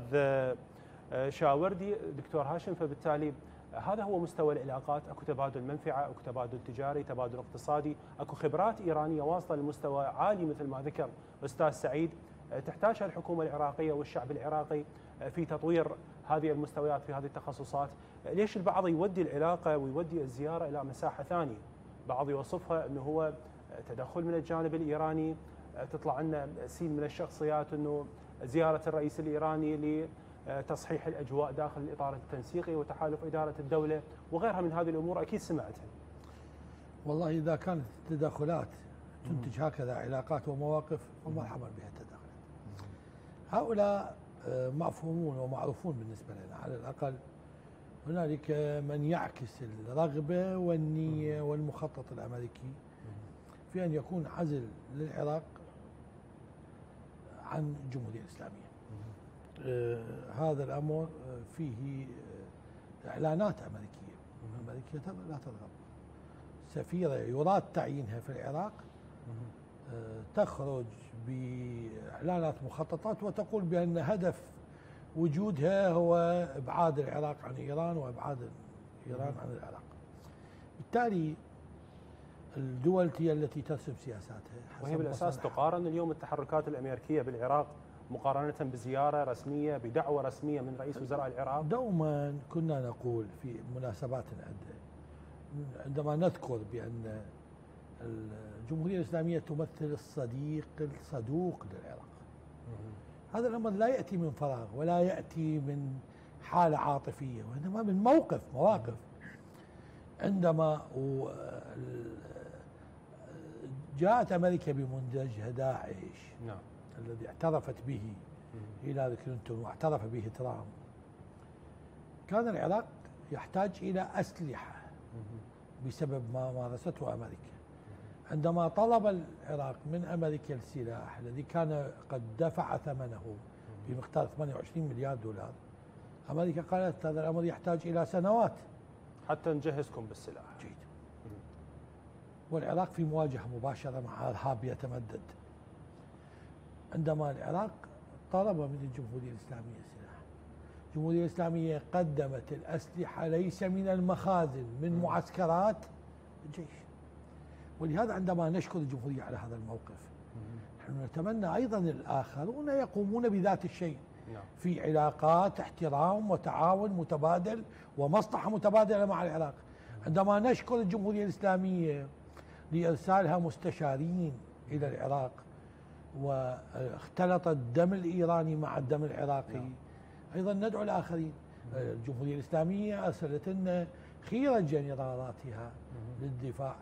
شاوردي. دكتور هاشم، فبالتالي هذا هو مستوى العلاقات، اكو تبادل منفعه، اكو تبادل تجاري، تبادل اقتصادي، اكو خبرات ايرانيه واصله لمستوى عالي مثل ما ذكر استاذ سعيد، تحتاجها الحكومه العراقيه والشعب العراقي في تطوير هذه المستويات في هذه التخصصات. ليش البعض يودي العلاقه ويودي الزياره الى مساحه ثانيه؟ بعض يوصفها انه هو تدخل من الجانب الايراني، تطلع لنا سين من الشخصيات انه زياره الرئيس الايراني لتصحيح الاجواء داخل الاطار التنسيقي وتحالف اداره الدوله وغيرها من هذه الامور، اكيد سمعتها. والله اذا كانت التدخلات تنتج هكذا علاقات ومواقف فمرحبا بها التدخلات. هؤلاء مفهومون ومعروفون بالنسبه لنا، على الاقل هنالك من يعكس الرغبه والنيه والمخطط الامريكي في ان يكون عزل للعراق عن الجمهوريه الاسلاميه. آه هذا الامر فيه اعلانات امريكيه، امريكيه لا ترغب. سفيره يراد تعيينها في العراق آه تخرج باعلانات مخططات وتقول بان هدف وجودها هو ابعاد العراق عن ايران وابعاد ايران عن العراق. بالتالي الدول هي التي ترسم سياساتها، وهي بالاساس تقارن اليوم التحركات الامريكيه بالعراق مقارنه بزياره رسميه بدعوه رسميه من رئيس وزراء العراق. دوما كنا نقول في مناسبات عده عندما نذكر بان الجمهوريه الاسلاميه تمثل الصديق الصدوق للعراق. هذا الامر لا ياتي من فراغ ولا ياتي من حاله عاطفيه، وانما من موقف مواقف. عندما جاءت امريكا بمنتجها داعش نعم. الذي اعترفت به هيلاري كلينتون واعترف به ترامب، كان العراق يحتاج الى اسلحه بسبب ما مارسته امريكا. عندما طلب العراق من امريكا السلاح الذي كان قد دفع ثمنه بمقدار ثمانية وعشرين مليار دولار، امريكا قالت هذا الامر يحتاج الى سنوات حتى نجهزكم بالسلاح. جيد. والعراق في مواجهه مباشره مع ارهاب يتمدد. عندما العراق طلب من الجمهورية الإسلامية السلاح. الجمهورية الإسلامية قدمت الأسلحة ليس من المخازن، من معسكرات الجيش. ولهذا عندما نشكر الجمهورية على هذا الموقف، نحن نتمنى أيضا الآخرون يقومون بذات الشيء في علاقات احترام وتعاون متبادل ومصلحة متبادلة مع العراق. عندما نشكر الجمهورية الإسلامية لإرسالها مستشارين إلى العراق واختلط الدم الإيراني مع الدم العراقي، أيضا ندعو الآخرين. الجمهورية الإسلامية أرسلت لنا خيرة جنرالاتها للدفاع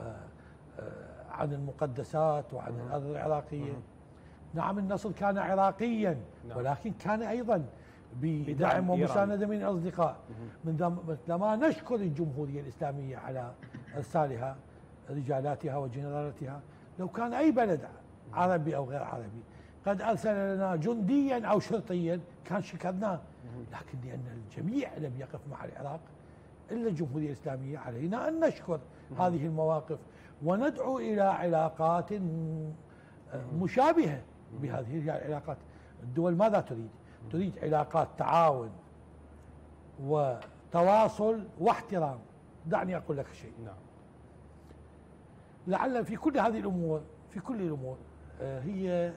عن المقدسات وعن الأرض العراقية. نعم النصر كان عراقيا، ولكن كان أيضا بدعم ومساندة من الأصدقاء. مثلما نشكر الجمهورية الإسلامية على إرسالها رجالاتها وجنرالاتها، لو كان أي بلد عربي أو غير عربي قد أرسل لنا جنديا أو شرطيا كان شكرناه، لكن لأن الجميع لم يقف مع العراق إلا الجمهورية الإسلامية، علينا أن نشكر هذه المواقف وندعو إلى علاقات مشابهة بهذه العلاقات. الدول ماذا تريد؟ تريد علاقات تعاون وتواصل واحترام. دعني أقول لك شيء. نعم. لعل في كل هذه الأمور في كل الأمور هي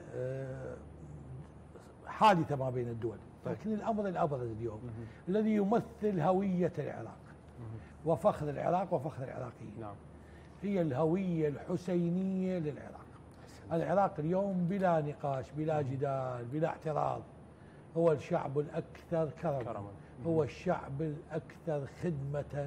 حادثة ما بين الدول، لكن الأمر الأبرز اليوم الذي يمثل هوية العراق وفخر العراق وفخر العراقيين، نعم، هي الهوية الحسينية للعراق. العراق اليوم بلا نقاش بلا جدال بلا اعتراض هو الشعب الأكثر كرما، هو الشعب الأكثر خدمة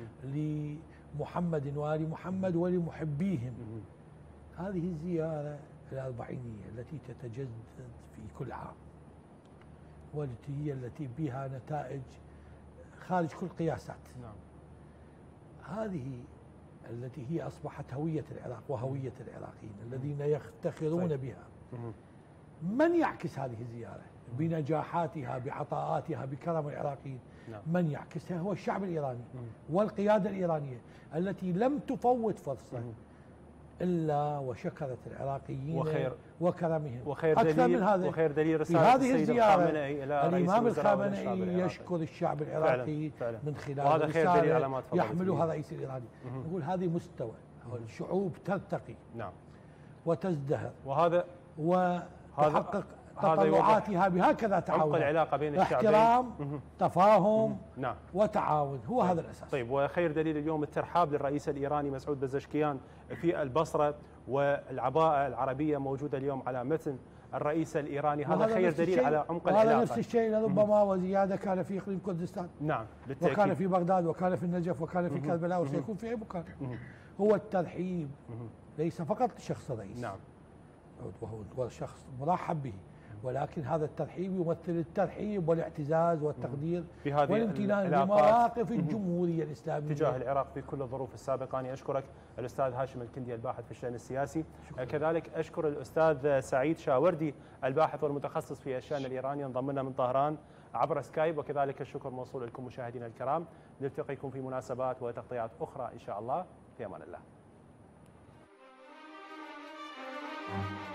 لمحمد وآل محمد ولمحبيهم. هذه الزيارة الأربعينية التي تتجدد في كل عام، والتي هي التي بها نتائج خارج كل قياسات، نعم، هذه التي هي أصبحت هوية العراق وهوية العراقيين الذين يفتخرون طيب. بها. من يعكس هذه الزيارة بنجاحاتها بعطاءاتها بكرم العراقيين؟ نعم. من يعكسها هو الشعب الإيراني والقيادة الإيرانية التي لم تفوت فرصة إلا وشكرت العراقيين وخير وكرمهم. وخير أكثر دليل من هذا وخير دليل في هذه الزيارة الإمام الخامنئي يشكر الشعب العراقي فعلا فعلا. من خلال رسالة يحملها الرئيس الإيراني. نقول هذه مستوى الشعوب ترتقي، نعم، وتزدهر، وهذا وتحقق تطلعاتها بهكذا تعاون، عمق العلاقة بين الشعبين، احترام، تفاهم، نعم، وتعاون، هو هذا الأساس. طيب، وخير دليل اليوم الترحاب للرئيس الإيراني مسعود بزشكيان في البصرة، والعباءة العربية موجودة اليوم على متن الرئيس الإيراني. هذا خير دليل على عمق العلاقة. هذا نفس الشيء لربما وزيادة كان في إقليم كردستان، نعم، بالتأكيد، وكان في بغداد وكان في النجف وكان في كربلاء وسيكون في أي مكان. هو الترحيب ليس فقط لشخص الرئيس، نعم، وهو شخص مرحب به، ولكن هذا الترحيب يمثل الترحيب والاعتزاز والتقدير والامتنان لمواقف الجمهورية الإسلامية تجاه العراق في كل الظروف السابقة. أنا أشكرك الأستاذ هاشم الكندي الباحث في الشأن السياسي، كذلك أشكر الأستاذ سعيد شاوردي الباحث والمتخصص في الشأن الإيراني انضم لنا من طهران عبر سكايب، وكذلك الشكر موصول لكم مشاهدينا الكرام. نلتقيكم في مناسبات وتغطيات أخرى إن شاء الله. في أمان الله.